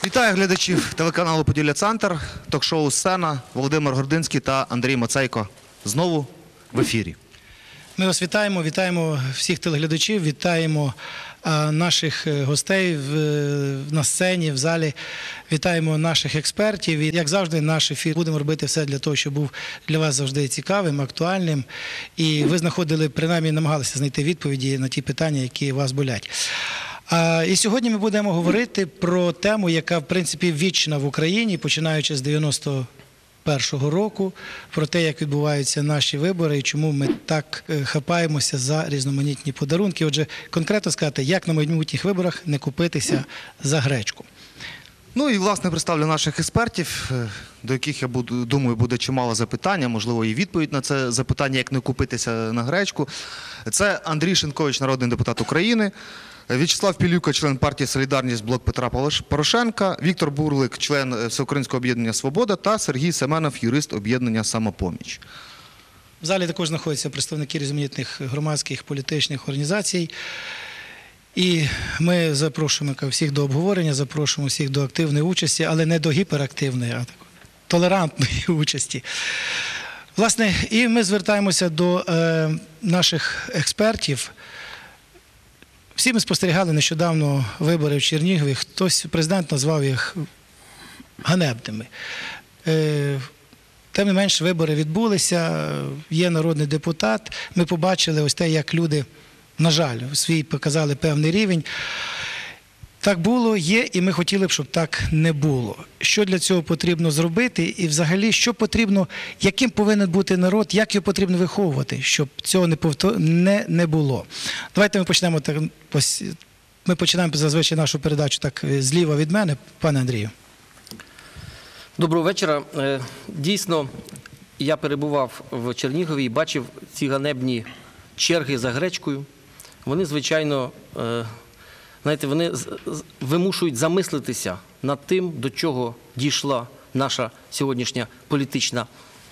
Вітаю глядачів телеканалу «Поділля-Центр», ток-шоу «Сцена», Володимир Гординський та Андрій Мацейко. Знову в ефірі. Ми вас вітаємо, вітаємо всіх телеглядачів, вітаємо наших гостей на сцені, в залі, вітаємо наших експертів. І, як завжди, наш ефір будемо робити все для того, щоб був для вас завжди цікавим, актуальним. І ви знаходили, принаймні намагалися знайти відповіді на ті питання, які вас болять. І сьогодні ми будемо говорити про тему, яка, в принципі, вічна в Україні, починаючи з 91-го року, про те, як відбуваються наші вибори і чому ми так хапаємося за різноманітні подарунки. Отже, конкретно сказати, як на майбутніх виборах не купитися за гречку. Ну і, власне, представлю наших експертів, до яких, я думаю, буде чимало запитання, можливо, і відповідь на це запитання, як не купитися на гречку. Це Андрій Шинькович, народний депутат України, В'ячеслав Пилюка, член партії «Солідарність», блок Петра Порошенка, Віктор Бурлик, член Всеукраїнського об'єднання «Свобода» та Сергій Семенов, юрист об'єднання «Самопоміч». В залі також знаходяться представники різноманітних громадських політичних організацій. І ми запрошуємо всіх до обговорення, запрошуємо всіх до активної участі, але не до гіперактивної, а такої толерантної участі. Власне, і ми звертаємося до наших експертів. Всі ми спостерігали нещодавно вибори в Чернігові. Президент назвав їх ганебними. Тим не менш, вибори відбулися, є народний депутат. Ми побачили ось те, як люди, на жаль, свій показали певний рівень. Так було, є, і ми хотіли б, щоб так не було. Що для цього потрібно зробити і взагалі, що потрібно, яким повинен бути народ, як його потрібно виховувати, щоб цього не було. Давайте ми почнемо, ми починаємо зазвичай нашу передачу так зліва від мене. Пане Андрію. Доброго вечора. Дійсно, я перебував в Чернігові і бачив ці ганебні черги за гречкою. Вони, звичайно, знаєте, вони вимушують замислитися над тим, до чого дійшла наша сьогоднішня політична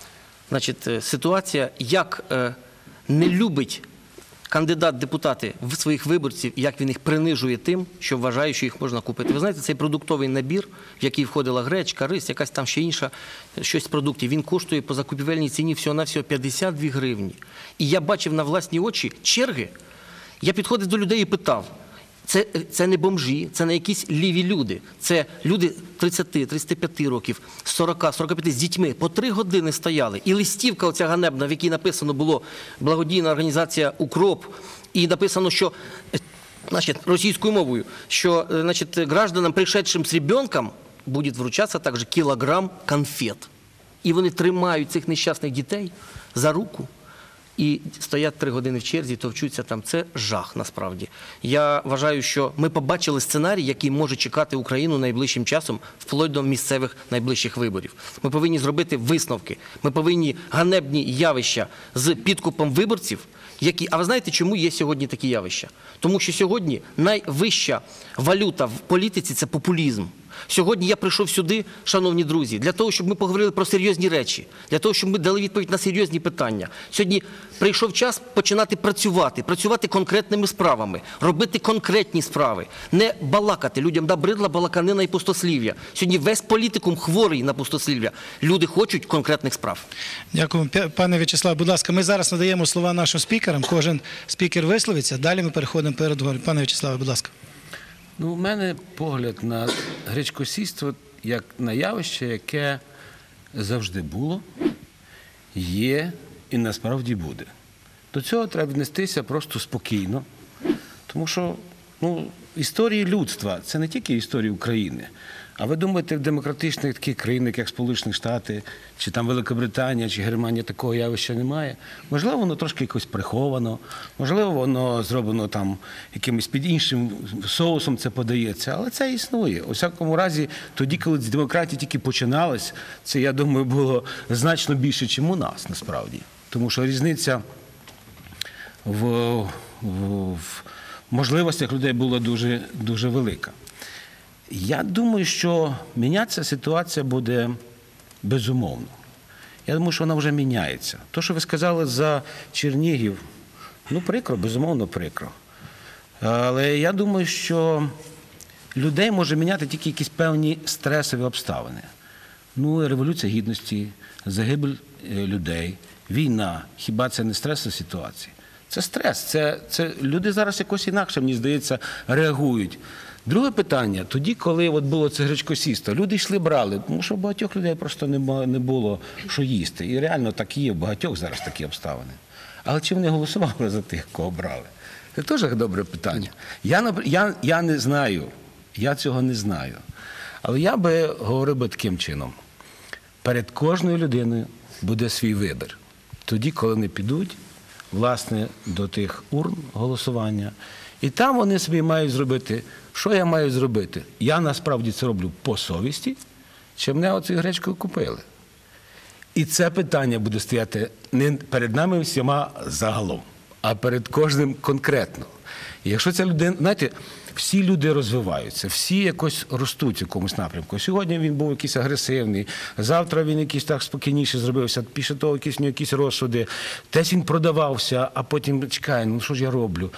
ситуація, як не любить кандидат депутати в своїх виборців, як він їх принижує тим, що вважає, що їх можна купити. Ви знаєте, цей продуктовий набір, в який входила гречка, рис, якась там ще інша, щось з продуктів, він коштує по закупівельній ціні всього-навсього 52 гривні. І я бачив на власні очі черги, я підходив до людей і питав, це не бомжі, це не якісь ліві люди. Це люди 30-35 років, 40-45 з дітьми. По 3 години стояли. І листівка оця ганебна, в якій написано було благодійна організація «Укроп». І написано, що, російською мовою, що, гражданам, пришедшим з ребенком, буде вручатися також кілограм конфет. І вони тримають цих нещасних дітей за руку. І стоять 3 години в черзі, товчуться там. Це жах, насправді. Я вважаю, що ми побачили сценарій, який може чекати Україну найближчим часом, вплоть до місцевих найближчих виборів. Ми повинні зробити висновки. Ми повинні ганебні явища з підкупом виборців, які... А ви знаєте, чому є сьогодні такі явища? Тому що сьогодні найвища валюта в політиці – це популізм. Сьогодні я прийшов сюди, шановні друзі, для того, щоб ми поговорили про серйозні речі, для того, щоб ми дали відповідь на серйозні питання. Сьогодні прийшов час починати працювати конкретними справами, робити конкретні справи, не балакати. Людям набридла балаканина і пустослів'я. Сьогодні весь політикум хворий на пустослів'я. Люди хочуть конкретних справ. Дякую. Пане В'ячеслав, будь ласка, ми зараз надаємо слова нашим спікерам. Кожен спікер висловиться. Далі ми переходимо перед. Пане В'ячеславе, будь ласка. У мене погляд на гречкосійство як на явище, яке завжди було, є і насправді буде. До цього треба віднестися просто спокійно, тому що історії людства – це не тільки історія України. А ви думаєте, в демократичних таких країнах, як Сполучені Штати, чи там Великобританія, чи Германія, такого явища немає? Можливо, воно трошки якось приховано, можливо, воно зроблено там якимось під іншим соусом це подається, але це існує. У всякому разі, тоді, коли демократія тільки починалась, це, я думаю, було значно більше, ніж у нас, насправді. Тому що різниця в можливостях людей була дуже, дуже велика. Я думаю, що мінятися ситуація буде безумовно. Я думаю, що вона вже міняється. То, що ви сказали за Чернігів, прикро, безумовно прикро. Але я думаю, що людей може міняти тільки якісь певні стресові обставини. Ну, Революція Гідності, загибель людей, війна. Хіба це не стресова ситуація? Це стрес. Це люди зараз якось інакше, мені здається, реагують. Друге питання. Тоді, коли от було це гречкосійство, люди йшли, брали, тому що у багатьох людей просто не було що їсти. І реально так і є, в багатьох зараз такі обставини. Але чи вони голосували за тих, кого брали? Це теж добре питання. Я не знаю, я цього не знаю. Але я би говорив би таким чином. Перед кожною людиною буде свій вибір. Тоді, коли вони підуть, власне, до тих урн голосування, і там вони собі мають зробити, що я маю зробити. Я насправді це роблю по совісті, чи мене оцю гречкою купили. І це питання буде стояти не перед нами всіма загалом, а перед кожним конкретно. І якщо ця людина, знаєте, всі люди розвиваються, всі якось ростуть в якомусь напрямку. Сьогодні він був якийсь агресивний, завтра він якийсь так спокійніше зробився, після того якісь розсуди, десь він продавався, а потім чекає, ну що ж я роблю?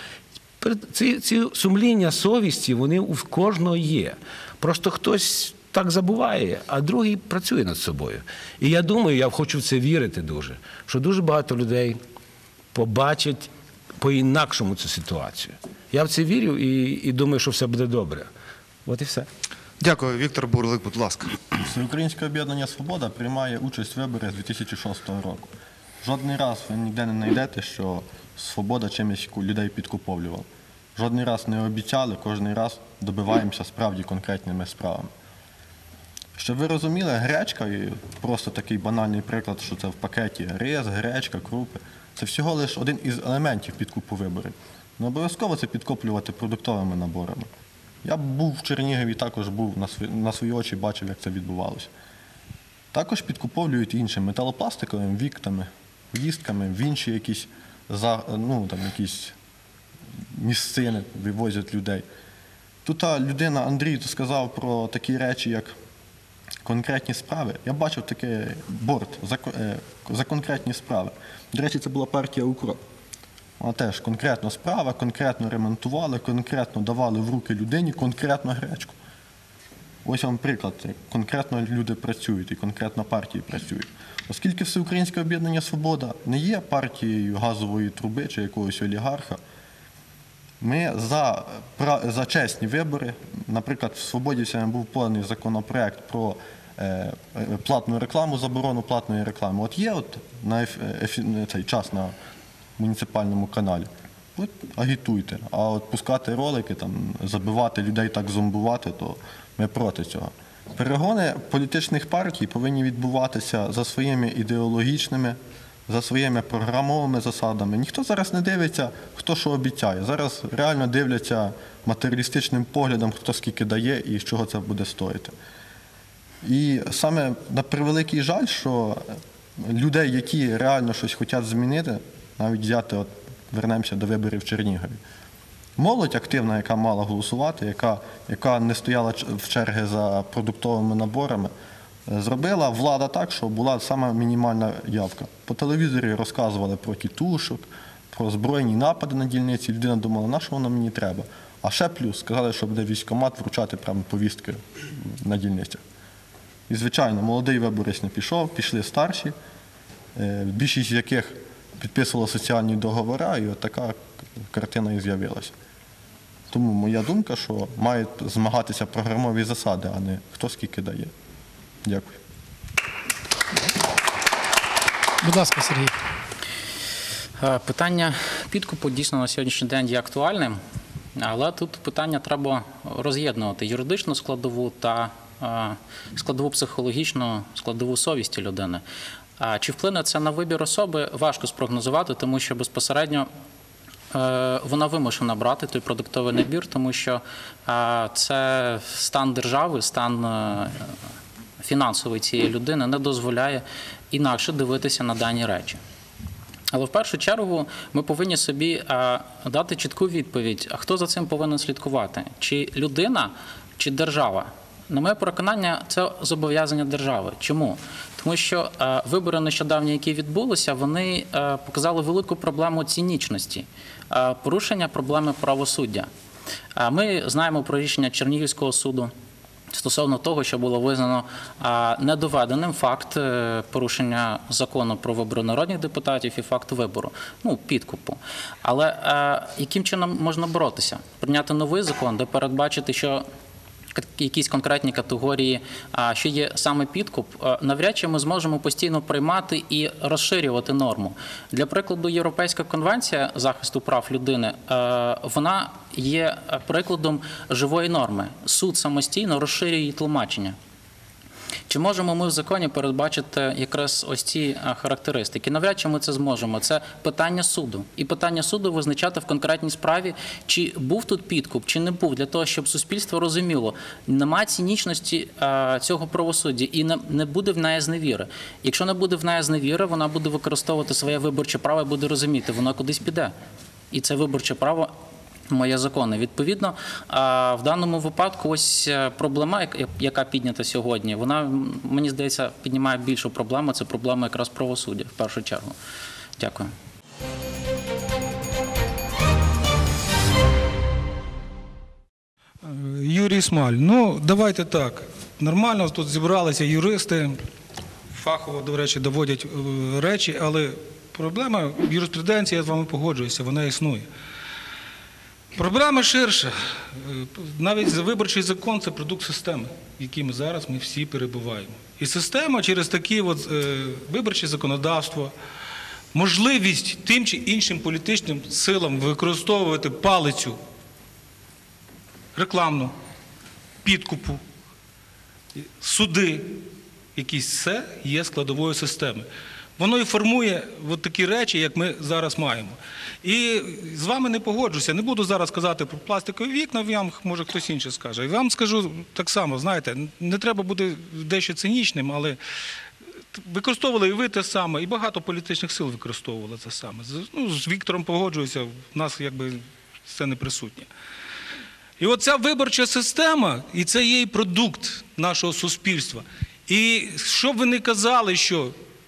Ці сумління, совісті, вони у кожного є. Просто хтось так забуває, а другий працює над собою. І я думаю, я хочу в це вірити дуже, що дуже багато людей побачать по-інакшому цю ситуацію. Я в це вірю і думаю, що все буде добре. От і все. Дякую. Віктор Бурлик, будь ласка. Всеукраїнське об'єднання «Свобода» приймає участь в виборах з 2006 року. Жодний раз ви ніде не знайдете, що «Свобода» чимось людей підкуповлювала. Жодний раз не обіцяли, кожен раз добиваємося справді конкретними справами. Щоб ви розуміли, гречка, і просто такий банальний приклад, що це в пакеті рис, гречка, крупи, це всього лише один із елементів підкупу виборів. Не обов'язково це підкуплювати продуктовими наборами. Я був в Чернігові, також був на свої очі, бачив, як це відбувалося. Також підкуповують іншим металопластиковими віктами, в'їздками, в інші якісь місцини вивозять людей. Тут людина, Андрій, сказав про такі речі, як конкретні справи. Я бачив такий борд за конкретні справи. До речі, це була партія «Укроп». Вона теж конкретно справа, конкретно ремонтували, конкретно давали в руки людині конкретно гречку. Ось вам приклад, конкретно люди працюють і конкретно партії працюють. Оскільки Всеукраїнське об'єднання «Свобода» не є партією газової труби чи якогось олігарха, ми за чесні вибори, наприклад, в «Свободі» сьогодні був поданий законопроект про платну рекламу, заборону платної реклами. От є на цей час на муніципальному каналі. От агітуйте. А от пускати ролики, забивати людей, так зомбувати, то ми проти цього. Перегони політичних партій повинні відбуватися за своїми ідеологічними, за своїми програмовими засадами. Ніхто зараз не дивиться, хто що обіцяє. Зараз реально дивляться матеріалістичним поглядом, хто скільки дає і з чого це буде стоїти. І саме на превеликий жаль, що людей, які реально щось хочуть змінити, навіть взяти, вернемося до виборів в Чернігові. Молодь активна, яка мала голосувати, яка не стояла в черги за продуктовими наборами, зробила влада так, що була сама мінімальна явка. По телевізорі розказували про тітушок, про збройні напади на дільниці. Людина думала, на що воно мені треба. А ще плюс сказали, що буде військкомат вручати прямо повістки на дільницях. І, звичайно, молодий виборець не пішов, пішли старші, більшість з яких підписувала соціальні договори, і от така картина і з'явилася. Тому моя думка, що мають змагатися програмові засади, а не хто скільки дає. Дякую. Будь ласка, Сергій. Питання підкупу дійсно на сьогоднішній день є актуальним, але тут питання треба роз'єднувати юридичну складову та складову психологічну, складову совісті людини. Чи вплине це на вибір особи, важко спрогнозувати, тому що безпосередньо вона вимушена брати той продуктовий набір, тому що це стан держави, стан фінансовий цієї людини не дозволяє інакше дивитися на дані речі. Але в першу чергу ми повинні собі дати чітку відповідь, а хто за цим повинен слідкувати? Чи людина, чи держава? На моє переконання, це зобов'язання держави. Чому? Тому що вибори нещодавні, які відбулися, вони показали велику проблему цинічності, порушення проблеми правосуддя. Ми знаємо про рішення Чернігівського суду стосовно того, що було визнано недоведеним факт порушення закону про вибори народних депутатів і факт вибору, підкупу. Але яким чином можна боротися? Прийняти новий закон, де передбачити, що якісь конкретні категорії, що є саме підкуп, навряд чи ми зможемо постійно приймати і розширювати норму. Для прикладу, Європейська конвенція захисту прав людини, вона є прикладом живої норми. Суд самостійно розширює її тлумачення. Чи можемо ми в законі передбачити якраз ось ці характеристики? Навряд чи ми це зможемо. Це питання суду. І питання суду визначати в конкретній справі, чи був тут підкуп, чи не був, для того, щоб суспільство розуміло, немає цинічності цього правосуддя і не буде в неї зневіри. Якщо не буде в неї зневіри, вона буде використовувати своє виборче право і буде розуміти, воно кудись піде. І це виборче право моє законне. Відповідно, в даному випадку ось проблема, яка піднята сьогодні, вона, мені здається, піднімає більшу проблему. Це проблема якраз правосуддя, в першу чергу. Дякую. Юрій Смаль, давайте так. Нормально тут зібралися юристи, фахово, до речі, доводять речі, але проблема юриспруденції, я з вами погоджуюся, вона існує. Проблема ширша. Навіть виборчий закон – це продукт системи, в якій ми зараз всі перебуваємо. І система через такі виборче законодавство, можливість тим чи іншим політичним силам використовувати палицю рекламну, підкупу, суди, якісь все є складовою системи. Воно і формує такі речі, як ми зараз маємо. І з вами не погоджуся. Не буду зараз казати про пластикові вікна, вам, може, хтось інший скаже. І вам скажу так само, знаєте, не треба бути дещо цинічним, але використовували і ви те саме, і багато політичних сил використовували це саме. З Віктором погоджуюся, в нас це не присутнє. І оця виборча система, і це є і продукт нашого суспільства. І щоб ви не казали, що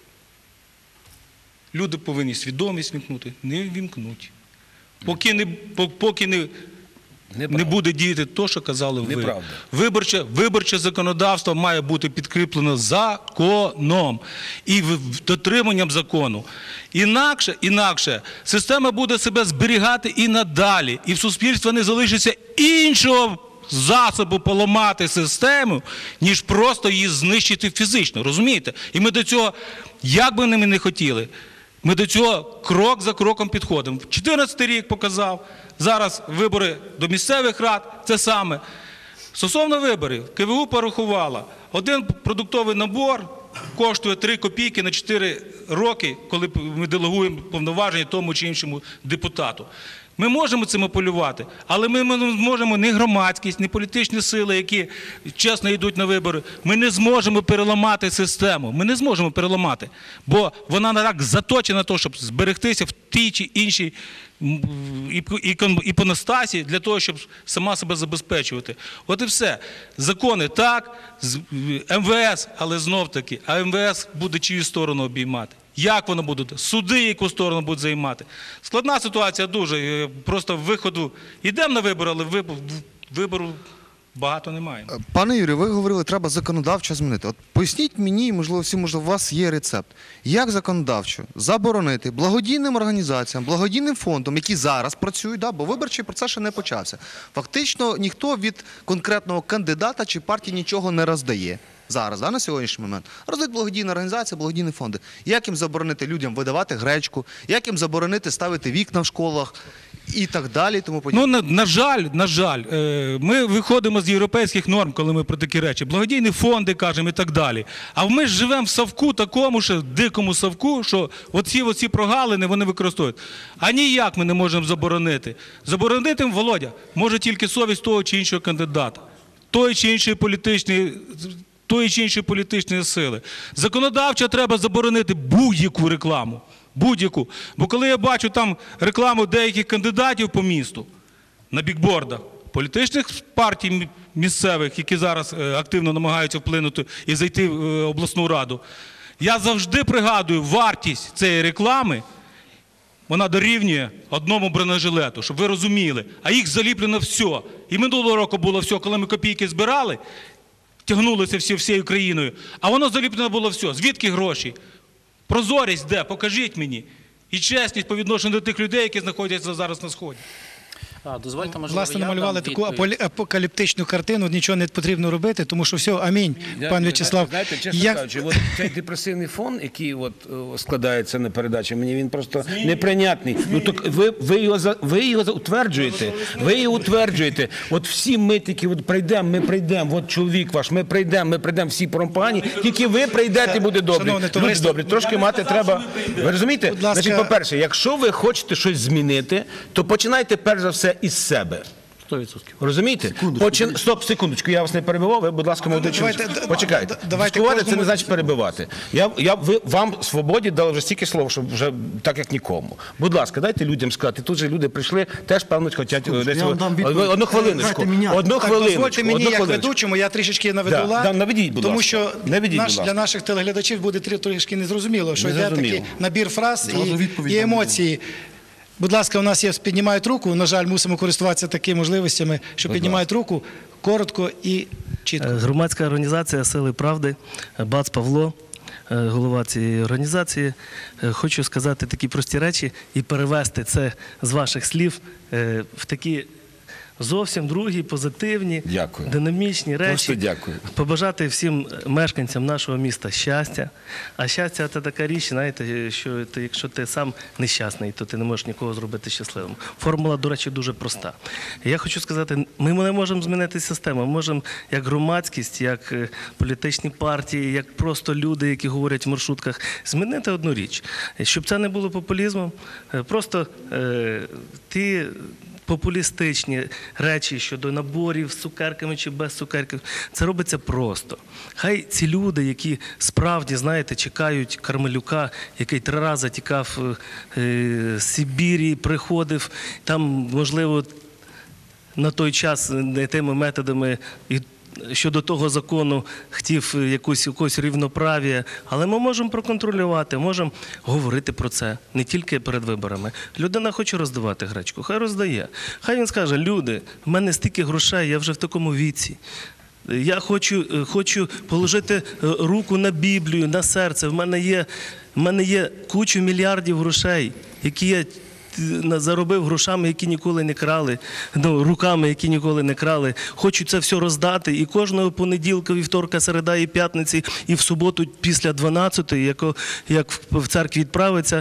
люди повинні свідомість вімкнути, не вімкнуть. Поки не буде діяти те, що казали ви. Неправда. Виборче законодавство має бути підкріплено законом і дотриманням закону. Інакше система буде себе зберігати і надалі, і в суспільстві не залишиться іншого засобу поламати систему, ніж просто її знищити фізично, розумієте? І ми до цього, як би ми не хотіли, ми до цього крок за кроком підходимо. 2014 рік показав, зараз вибори до місцевих рад, це саме. Стосовно виборів, КВУ порахувала, один продуктовий набор коштує 3 копійки на 4 роки, коли ми делегуємо повноваження тому чи іншому депутату. Ми можемо цим апелювати, але ми не зможемо ні громадськість, ні політичні сили, які чесно йдуть на вибори, ми не зможемо переламати систему. Ми не зможемо переламати, бо вона так заточена на те, щоб зберегтися в тій чи іншій іпостасі для того, щоб сама себе забезпечувати. От і все. Закони так, МВС, але знов-таки, а МВС буде чию сторону обіймати. Як воно буде? Суди яку сторону будуть займати? Складна ситуація дуже. Просто виходу. Йдемо на вибори, але вибору багато немає. Пане Юрію, ви говорили, треба законодавчо змінити. От поясніть мені, можливо, у вас є рецепт. Як законодавчо заборонити благодійним організаціям, благодійним фондам, які зараз працюють, бо виборчий процес ще не почався. Фактично ніхто від конкретного кандидата чи партії нічого не роздає. Зараз, на сьогоднішній момент. Роздають благодійні організації, благодійні фонди. Як їм заборонити людям видавати гречку, як їм заборонити ставити вікна в школах і так далі. Тому подібне. На жаль, ми виходимо з європейських норм, коли ми про такі речі. Благодійні фонди, кажемо, і так далі. А ми ж живемо в совку такому, що дикому совку, що оці прогалини вони використовують. А ніяк ми не можемо заборонити. Заборонити, Володя, може тільки совість того чи іншого кандидата, тої чи іншої політичної сили. Законодавчо треба заборонити будь-яку рекламу. Будь-яку. Бо коли я бачу там рекламу деяких кандидатів по місту на бікбордах, політичних партій місцевих, які зараз активно намагаються вплинути і зайти в обласну раду, я завжди пригадую вартість цієї реклами вона дорівнює одному бронежилету, щоб ви розуміли. А їх заліплено все. І минулого року було все, коли ми копійки збирали, тягнулися всією країною, а воно заліплено було все. Звідки гроші? Прозорість де? Покажіть мені. І чесність по відношенню до тих людей, які знаходяться зараз на Сході. Дозвольте, можливо, Власне, я намалювали дам таку відповідь. апокаліптичну картину, нічого не потрібно робити, тому що все, амінь, пан В'ячеслав. Знаєте, чесно кажучи, от цей депресивний фон, який от складається на передачі, мені він просто неприйнятний. Ну так ви його утверджуєте. Ви його утверджуєте. От всі ми тільки от прийдемо, ми прийдемо, от чоловік ваш, ми прийдемо, всі погані, тільки ви прийдете, буде добре. Шановне Люди товариство, добрі, трошки мати треба. Ви розумієте? Будь ласка. Значить, по-перше, якщо ви хочете щось змінити, то починайте перш за все із себе. 100%. Розумієте? Стоп, секундочку, я вас не перебивав, ви, будь ласка, молодий чоловік. Давайте, давайте Дискувати – це кожному- не значить перебивати. Ви вам свободі дали вже стільки слов, що вже так, як нікому. Будь ласка, дайте людям сказати. Тут же люди прийшли, теж, певно, хочуть десь... я вам дам відповідь. Одну хвилиночку. Дайте мені. Одну Так, хвилиночку. дозвольте мені, одну як хвилиночку. ведучому, я трішечки наведу Да, лад, наведіть, будь тому ласка. що Наведіть, будь для ласка. наших телеглядачів буде трішки незрозуміло, що йде Незрозуміло. такий набір фраз Зразу відповідь і дам. емоції. Будь ласка, у нас є, піднімають руку, на жаль, мусимо користуватися такими можливостями, що піднімають руку, коротко і чітко. Громадська організація «Сили правди», Бац Павло, голова цієї організації. Хочу сказати такі прості речі і перевести це з ваших слів в такі зовсім другі, позитивні, Дякую. динамічні речі. Просто дякую. Побажати всім мешканцям нашого міста щастя. А щастя – це така річ, знаєте, що якщо ти сам нещасний, то ти не можеш нікого зробити щасливим. Формула, до речі, дуже проста. Я хочу сказати, ми не можемо змінити систему. Ми можемо як громадськість, як політичні партії, як просто люди, які говорять в маршрутках, змінити одну річ. Щоб це не було популізмом, просто ті популістичні речі щодо наборів з цукерками чи без цукерків, це робиться просто. Хай ці люди, які справді, знаєте, чекають Кармелюка, який 3 рази тікав з Сибірі, приходив, там, можливо, на той час не тими методами і щодо того закону хотів якось рівноправ'я, але ми можемо проконтролювати, можемо говорити про це не тільки перед виборами. Людина хоче роздавати гречку, хай роздає. Хай він скаже, люди, в мене стільки грошей, я вже в такому віці. Я хочу положити руку на Біблію, на серце. В мене є куча мільярдів грошей, які я заробив грошами, які ніколи не крали, руками, які ніколи не крали. Хочу це все роздати. І кожного понеділка, вівторка, середа і п'ятниці, і в суботу після 12-ї, як в церкві відправиться,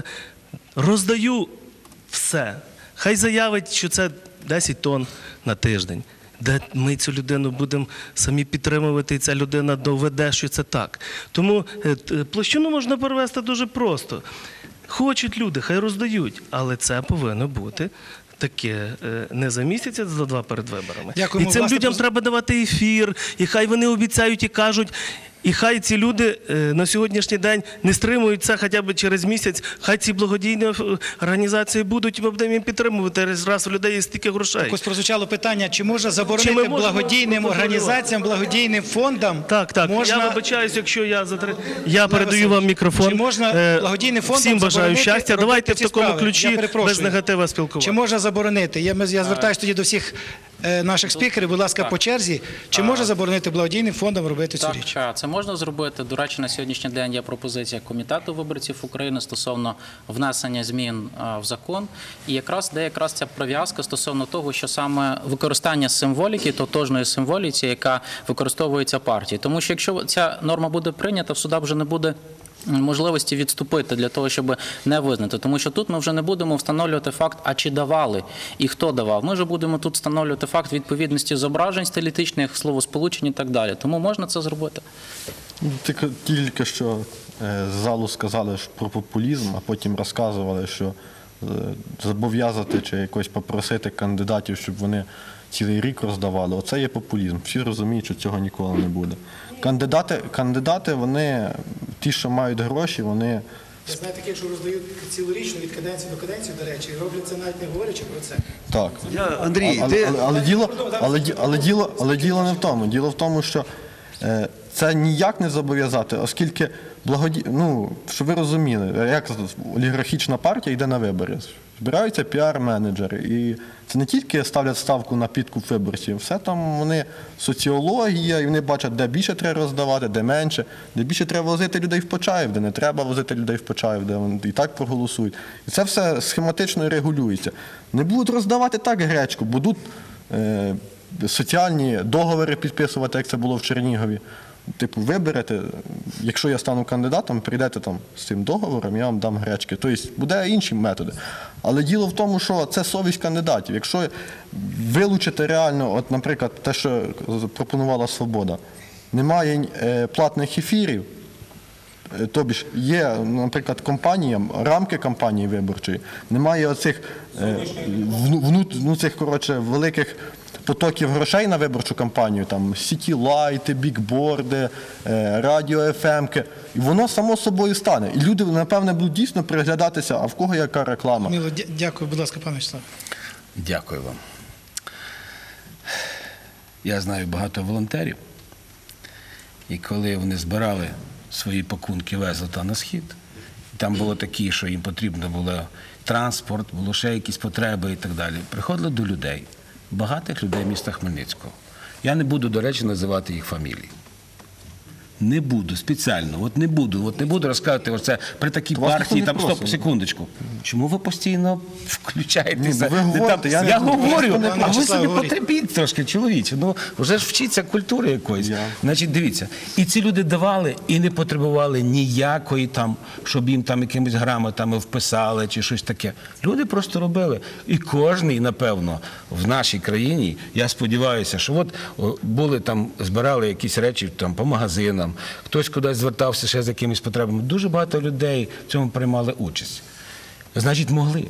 роздаю все. Хай заявить, що це 10 тонн на тиждень. Де ми цю людину будемо самі підтримувати, і ця людина доведе, що це так. Тому площину можна перевести дуже просто. Хочуть люди, хай роздають, але це повинно бути таке не за місяць, а за 2 перед виборами. Дякуємо. І цим Власне, людям треба давати ефір, і хай вони обіцяють і кажуть, і хай ці люди на сьогоднішній день не стримують це хоча б через місяць, хай ці благодійні організації будуть, і ми будемо їм підтримувати, раз у людей є стільки грошей. Якось прозвучало питання, чи можна Чи заборонити ми можемо благодійним контролювати? організаціям, благодійним фондам? Так. Можна... Я вибачаюсь, якщо я передаю вам мікрофон. Чи можна благодійним фондам Всім бажаю заборонити щастя. робити Давайте в ці такому справи? Я ключі перепрошую. без негатива спілкування. Чи можна заборонити? Я звертаюся тоді до всіх наших спікерів, будь ласка, по черзі. Чи можна заборонити благодійним фондам робити цю річ? Так, це можна зробити. До речі, на сьогоднішній день є пропозиція Комітету виборців України стосовно внесення змін в закон. І якраз ця прив'язка стосовно того, що саме використання символіки, тотожної символіці, яка використовується партією. Тому що якщо ця норма буде прийнята, в судах вже не буде можливості відступити для того, щоб не визнати. Тому що тут ми вже не будемо встановлювати факт, а чи давали і хто давав. Ми вже будемо тут встановлювати факт відповідності зображень стилістичних, словосполучень і так далі. Тому можна це зробити. Тільки що з залу сказали про популізм, а потім розказували, що зобов'язати чи якось попросити кандидатів, щоб вони цілий рік роздавали. Оце є популізм. Всі розуміють, що цього ніколи не буде. Кандидати, вони, ті, що мають гроші, вони... Я знаю таких, що роздають цілорічно від каденції до каденції, до речі, і роблять це навіть не говорячи про це. Так. Андрій, Але діло не в тому. Діло в тому, що Це ніяк не зобов'язати, оскільки щоб ви розуміли, як олігархічна партія йде на вибори. Збираються піар-менеджери, і це не тільки ставлять ставку на підкуп виборців, все там вони соціологія, і вони бачать, де більше треба роздавати, де менше, де більше треба возити людей в Почаїв, де не треба возити людей в Почаїв, де вони і так проголосують. І це все схематично регулюється. Не будуть роздавати так гречку, будуть соціальні договори підписувати, як це було в Чернігові. Типу, виберете, якщо я стану кандидатом, прийдете там з цим договором, я вам дам гречки. Тобто, буде інші методи. Але діло в тому, що це совість кандидатів. Якщо вилучити реально, от, наприклад, те, що пропонувала «Свобода», немає платних ефірів, тобі ж є, наприклад, компаніям, рамки кампанії виборчої, немає оцих великих потоків грошей на виборчу кампанію, там сіті-лайти, бікборди, радіо ФМ-ки, і воно само собою стане. І люди, напевне, будуть дійсно переглядатися, а в кого яка реклама. Мило, дякую, будь ласка, пане Вячеслав. Дякую вам. Я знаю багато волонтерів, і коли вони збирали свої пакунки, везли на схід, там було такі, що їм потрібно було транспорт, було ще якісь потреби і так далі. Приходили до людей, багатих людей міста Хмельницького. Я не буду, до речі, називати їх фамілії. Не буду, спеціально, от не буду розказувати, оце при такій партії, там, стоп, секундочку. Чому ви постійно включаєтеся? Я говорю, а ви собі потерпіть трошки, чоловіче, вже ж вчіться культури якоїсь. Значить, дивіться, і ці люди давали і не потребували ніякої там, щоб їм там якимись грамотами вписали чи щось таке. Люди просто робили. І кожний, напевно, в нашій країні, я сподіваюся, що от були там, збирали якісь речі там по магазинам, хтось кудись звертався ще з якимись потребами. Дуже багато людей в цьому приймали участь. Значить, могли.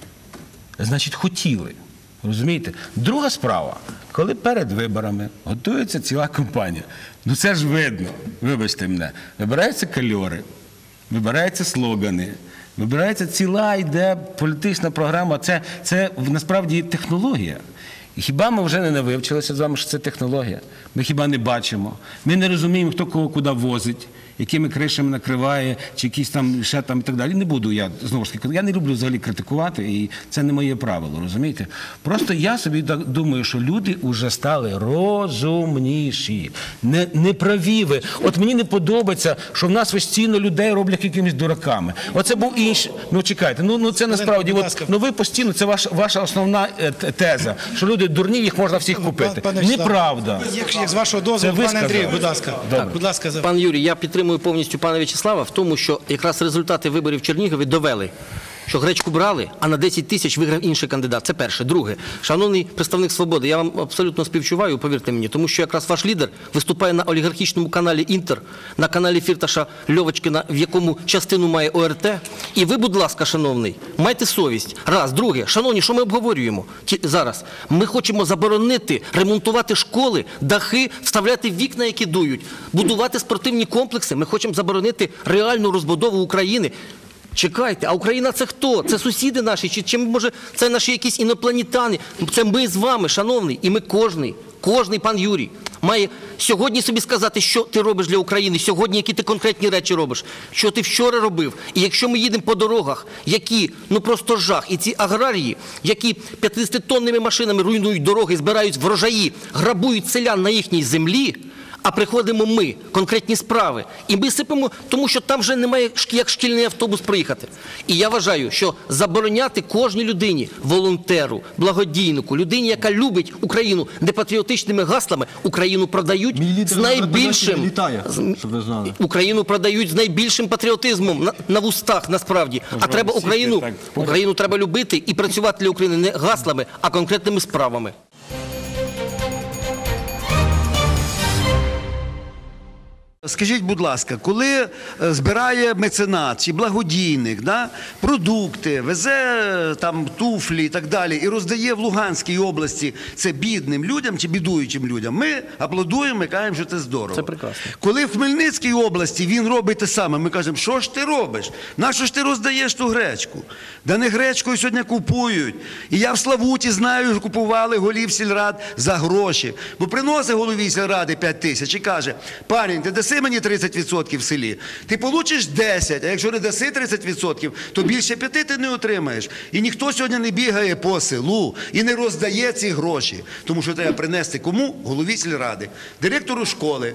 Значить, хотіли. Розумієте? Друга справа, коли перед виборами готується ціла кампанія. Це ж видно, вибачте мене, вибираються кольори, вибираються слогани, вибирається ціла йде політична програма. Це насправді технологія. І хіба ми вже не навивчилися з вами, що це технологія? Ми хіба не бачимо? Ми не розуміємо, хто кого куди возить, якими кришами накриває, чи якісь там ще там і так далі. Не буду я, знову ж таки, я не люблю взагалі критикувати, і це не моє правило, розумієте? Просто я собі думаю, що люди вже стали розумніші, не праві ви. От мені не подобається, що в нас постійно людей роблять якимись дураками. Оце був інший, чекайте, це насправді, ви постійно, це ваша основна теза, що люди дурні, їх можна всіх купити. Неправда. Як з вашого дозволу, пане Андрію, будь ласка. Будь ласка. Пан Юрій, я підтримую повністю пана Вячеслава в тому, що якраз результати виборів в Чернігові довели, що гречку брали, а на 10 тисяч виграв інший кандидат. Це перше. Друге. Шановний представник «Свободи», я вам абсолютно співчуваю, повірте мені, тому що якраз ваш лідер виступає на олігархічному каналі «Інтер», на каналі Фірташа Льовочкіна, в якому частину має ОРТ. І ви, будь ласка, шановний, майте совість. Раз. Друге. Шановні, що ми обговорюємо зараз? Ми хочемо заборонити ремонтувати школи, дахи, вставляти вікна, які дують, будувати спортивні комплекси. Ми хочемо заборонити реальну розбудову України. Чекайте, а Україна це хто? Це сусіди наші? Чи може це наші якісь інопланетяни? Це ми з вами, шановний. І ми кожний пан Юрій має сьогодні собі сказати, що ти робиш для України, сьогодні які ти конкретні речі робиш, що ти вчора робив. І якщо ми їдемо по дорогах, які, просто жах, і ці аграрії, які 50-тонними машинами руйнують дороги, збирають врожаї, грабують селян на їхній землі, а приходимо ми, конкретні справи, і ми сипемо, тому що там вже немає, як шкільний автобус приїхати. І я вважаю, що забороняти кожній людині, волонтеру, благодійнику, людині, яка любить Україну непатріотичними гаслами, Україну продають з найбільшим, Україну продають з найбільшим патріотизмом на вустах, насправді. А треба Україну треба любити і працювати для України не гаслами, а конкретними справами. Скажіть, будь ласка, коли збирає меценат чи благодійник, да, продукти, везе там туфлі і так далі, і роздає в Луганській області це бідним людям чи бідуючим людям, ми аплодуємо, ми кажемо, що це здорово. Це прекрасно. Коли в Хмельницькій області він робить те саме, ми кажемо, що ж ти робиш? Нащо ж ти роздаєш ту гречку? Да не гречкою сьогодні купують. І я в Славуті знаю, що купували голів сільрад за гроші. Бо приносить голові сільради 5 тисяч і каже, парень, ти даси мені 30% в селі, ти получиш 10, а якщо не даси 30%, то більше 5 ти не отримаєш. І ніхто сьогодні не бігає по селу і не роздає ці гроші. Тому що треба принести кому? Голові сільради, директору школи,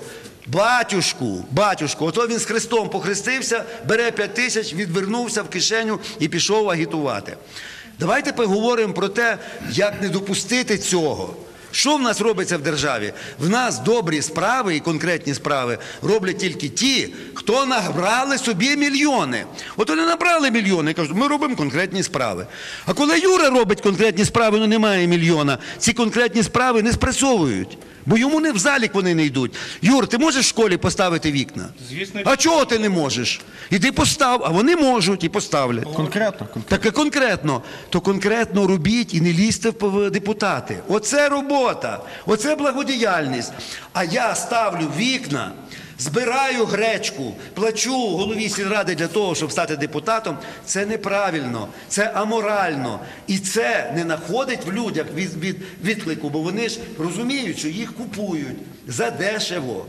батюшку, ото він з хрестом похрестився, бере 5 тисяч, відвернувся в кишеню і пішов агітувати. Давайте поговоримо про те, як не допустити цього. Що в нас робиться в державі? В нас добрі справи і конкретні справи роблять тільки ті, хто набрали собі мільйони. От вони набрали мільйони і кажуть, ми робимо конкретні справи. А коли Юра робить конкретні справи, але немає мільйона, ці конкретні справи не спрацьовують. Бо йому не в залік вони не йдуть. Юр, ти можеш в школі поставити вікна? Звісно. А чого ти не можеш? Іди постав, а вони можуть і поставлять. Конкретно. Так і конкретно. То конкретно робіть і не лізьте в депутати. Оце робота, оце благодіяльність. А я ставлю вікна, збираю гречку, плачу голові сільради для того, щоб стати депутатом. Це неправильно, це аморально. І це не знаходить в людях відклику, бо вони ж розуміють, що їх купують задешево.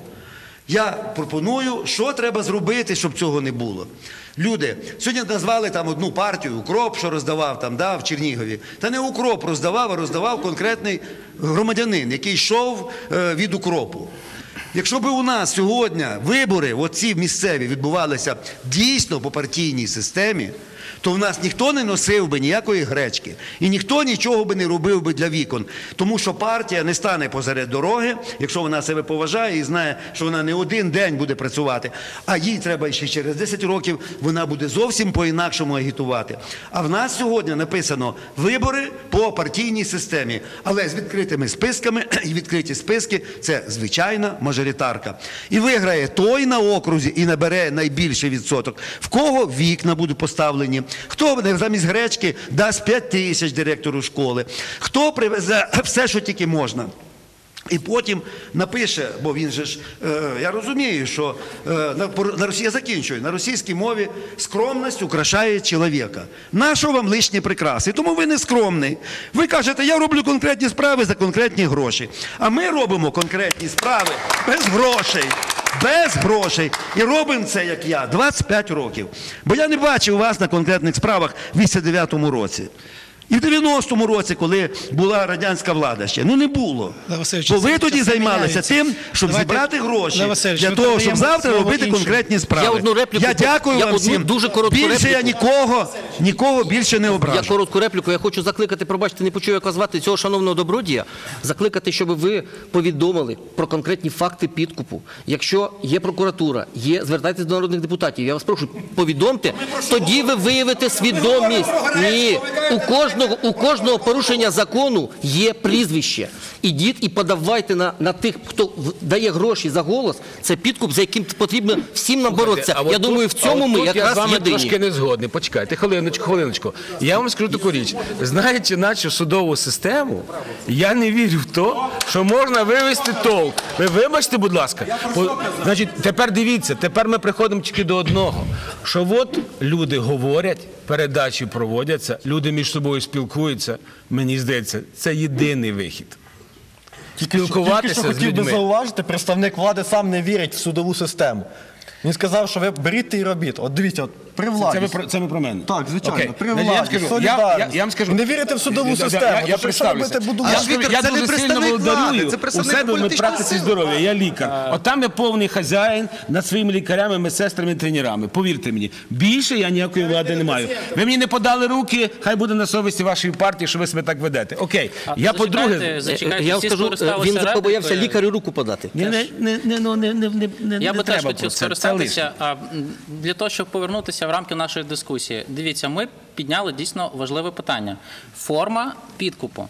Я пропоную, що треба зробити, щоб цього не було. Люди, сьогодні назвали там одну партію, «Укроп», що роздавав там, да, в Чернігові. Та не «Укроп» роздавав, а роздавав конкретний громадянин, який йшов від «Укропу». Якщо б у нас сьогодні вибори, оці місцеві, відбувалися дійсно по партійній системі, то в нас ніхто не носив би ніякої гречки. І ніхто нічого би не робив би для вікон. Тому що партія не стане посеред дороги, якщо вона себе поважає і знає, що вона не один день буде працювати, а їй треба ще через 10 років, вона буде зовсім по-інакшому агітувати. А в нас сьогодні написано вибори по партійній системі, але з відкритими списками, і відкриті списки – це звичайна мажоритарка. І виграє той на окрузі і набере найбільший відсоток, в кого вікна будуть поставлені, хто замість гречки дасть 5 тисяч директору школи, хто привезе все, що тільки можна. І потім напише, бо він же ж, я розумію, що я закінчую, на російській мові скромність украшає чоловіка. Нащо вам лишні прикраси? Тому ви не скромний. Ви кажете, я роблю конкретні справи за конкретні гроші. А ми робимо конкретні справи без грошей. Без грошей. І робимо це, як я, 25 років. Бо я не бачив вас на конкретних справах в 89-му році. І в 90-му році, коли була радянська влада ще. Ну не було. Бо ви тоді займалися тим, щоб зібрати гроші для того, щоб завтра робити конкретні справи. Я дякую вам всім. Більше я нікого більше не ображу. Я коротку репліку. Я хочу закликати, пробачте, не почув, як вас звати, цього шановного добродія, закликати, щоб ви повідомили про конкретні факти підкупу. Якщо є прокуратура, звертайтеся до народних депутатів. Я вас прошу, повідомте, тоді ви виявите свідомість. Ні, у кожного порушення закону є прізвище. Ідіть і подавайте на тих, хто дає гроші за голос. Це підкуп, за яким потрібно всім нам боротися. Я думаю, в цьому ми якраз єдині. Я з вами трошки не згодний. Почекайте, хвилиночку. Я вам скажу таку річ. Знаючи нашу судову систему, я не вірю в те, що можна вивести толк. Ви вибачте, будь ласка. Значить, тепер дивіться, тепер ми приходимо тільки до одного. Що от люди говорять, передачі проводяться, люди між собою спілкуються. Мені здається, це єдиний вихід. Тільки що хотів би зауважити, представник влади сам не вірить в судову систему. Він сказав, що ви беріть і робіть. От дивіться, при владі. Це ви про мене? Так, звичайно. Окей. При владі, солідарність. Я вам скажу. Не вірите в судову систему. Я представлюся. Я дуже сильно володарюю у себе в практиці здоров'я. Я лікар. От там я повний хазяїн над своїми лікарями, медсестрами, тренерами. Повірте мені, більше я ніякої влади не маю. Ви мені не подали руки, хай буде на совісті вашої партії, що ви себе так ведете. Окей. Я по-друге... Я скажу, він побоявся лікарю руку подати. Я би теж хотів скористатися, для того, щоб повернутися в рамки нашої дискусії. Дивіться, ми підняли дійсно важливе питання. Форма підкупу.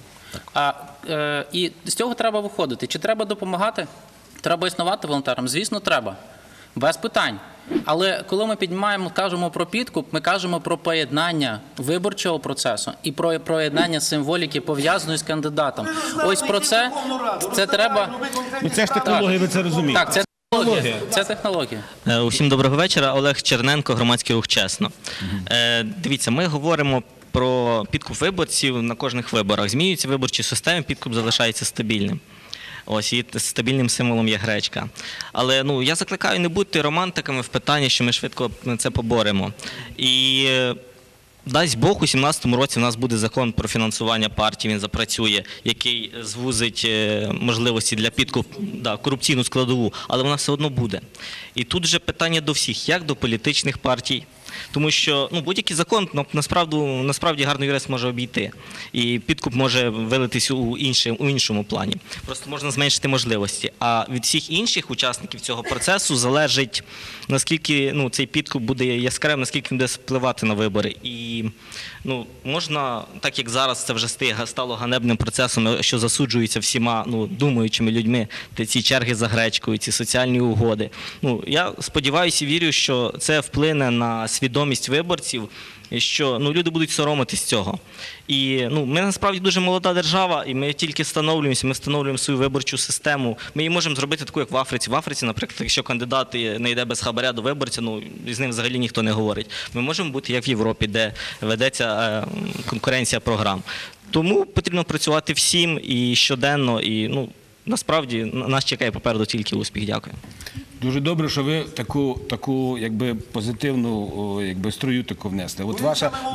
І з цього треба виходити. Чи треба допомагати? Треба існувати волонтерам? Звісно, треба. Без питань. Але коли ми кажемо про підкуп, ми кажемо про поєднання виборчого процесу і про поєднання символіки, пов'язаної з кандидатом. Ось про це треба... Ну це ж технологія, ви це розумієте. Так, це технологія. Це технологія. Усім доброго вечора. Олег Черненко, громадський рух «Чесно». Дивіться, ми говоримо про підкуп виборців на кожних виборах. Змінюються виборчі системи, підкуп залишається стабільним. Ось, і стабільним символом є гречка. Але я закликаю не бути романтиками в питанні, що ми швидко це поборемо. І дасть Бог, у 2017 році у нас буде закон про фінансування партій, він запрацює, який звузить можливості для підкупу, корупційну складову, але вона все одно буде. І тут вже питання до всіх, як до політичних партій. Тому що будь-який закон насправді гарний юрист може обійти. І підкуп може вилитись у іншому плані. Просто можна зменшити можливості. А від всіх інших учасників цього процесу залежить, наскільки цей підкуп буде яскравим, наскільки він буде впливати на вибори. І можна, так як зараз це вже стало ганебним процесом, що засуджується всіма думаючими людьми, ці черги за гречкою, ці соціальні угоди. Я сподіваюся і вірю, що це вплине на свідомість виборців, і що люди будуть соромитись цього. І ми насправді дуже молода держава, і ми тільки встановлюємося, ми встановлюємо свою виборчу систему. Ми її можемо зробити таку, як в Африці. В Африці, наприклад, якщо кандидат не йде без хабаря до виборця, з ним взагалі ніхто не говорить. Ми можемо бути, як в Європі, де ведеться конкуренція програм. Тому потрібно працювати всім і щоденно, і насправді нас чекає попереду тільки успіх. Дякую. Дуже добре, що ви таку позитивну струю таку внесли. От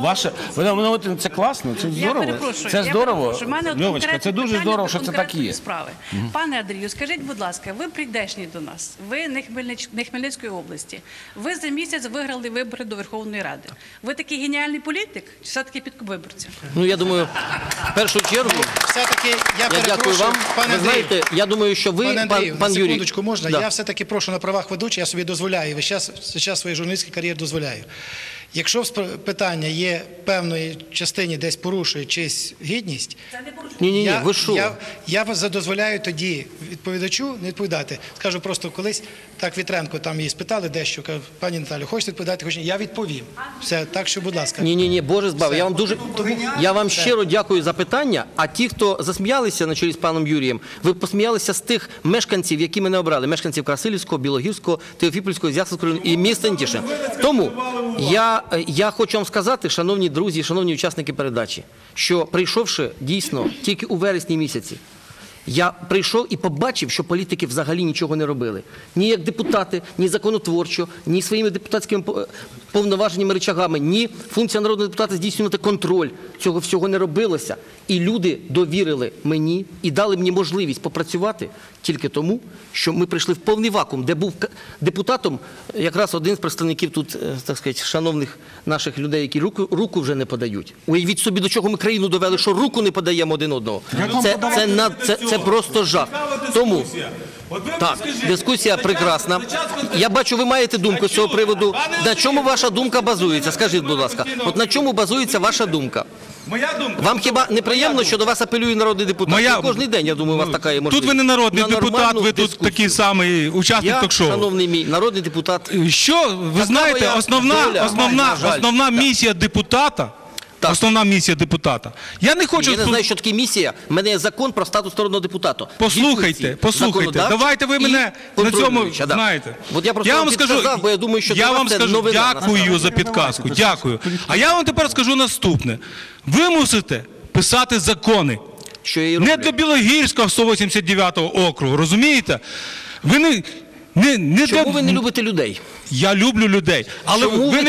це класно, це здорово. Це здорово. Льовочка, це дуже здорово, що це так є. Пане Андрію, скажіть, будь ласка, ви прийдешні до нас, ви не Хмельницької області, ви за місяць виграли вибори до Верховної Ради. Ви такий геніальний політик, чи все-таки підкуп виборців? Я думаю, в першу чергу, Все-таки я дякую вам. пане Ви знаєте, я думаю, що ви, Пане Андрію, пан на Юрій... секундочку можна? Да. Я все-таки прошу на правах ведучого, я собі дозволяю, весь час своєї журналістської кар'єри дозволяю. Якщо питання є певної частині, десь порушує чиюсь гідність, Ні, ви що? я дозволяю тоді відповідачу не відповідати. Скажу просто, колись так Вітренко там її спитали дещо, кажу, пані Наталю, хочете відповідати? Хочете? Я відповім. Все, так що, будь ласка. Ні, Боже збав. Я вам щиро дякую за питання, а ті, хто засміялися на чолі з паном Юрієм, ви посміялися з тих мешканців, які мене обрали, мешканців Красилівського, Білогірського, Теофіпольського, Зяславського і міста Нітіше. Тому я хочу вам сказати, шановні друзі, шановні учасники передачі, що прийшовши дійсно тільки у вересні місяці, я прийшов і побачив, що політики взагалі нічого не робили. Ні як депутати, ні законотворчо, ні своїми депутатськими повноваженнями, рычагами, ні функція народного депутата здійснювати контроль. Цього всього не робилося. І люди довірили мені і дали мені можливість попрацювати тільки тому, що ми прийшли в повний вакуум, де був депутатом якраз один з представників тут, так сказати, шановних наших людей, які руку вже не подають. Уявіть собі, до чого ми країну довели, що руку не подаємо один одного. Це просто жах. Тому, так, дискусія прекрасна. Я бачу, ви маєте думку з цього приводу. На чому ваша думка базується? Скажіть, будь ласка, от на чому базується ваша думка? Моя думка. Вам хіба неприємно, що до вас апелює народний депутат? Кожен день, я думаю, у вас така є можливість. Тут ви не народний депутат, ви тут такий самий учасник ток-шоу. Я, шановний мій, народний депутат. Що, ви знаєте, основна місія депутата, основна місія депутата. Я не хочу... Я не знаю, що таке місія. У мене є закон про статус народного депутата. Послухайте. Давайте ви мене на цьому знаєте. От я просто вам підказав, бо я думаю, що я вам скажу, дякую за підказку, дякую. А я вам тепер скажу наступне. Ви мусите писати закони. Не для Білогірського 189-го округу, розумієте? Чому ви не любите людей? Я люблю людей, але ви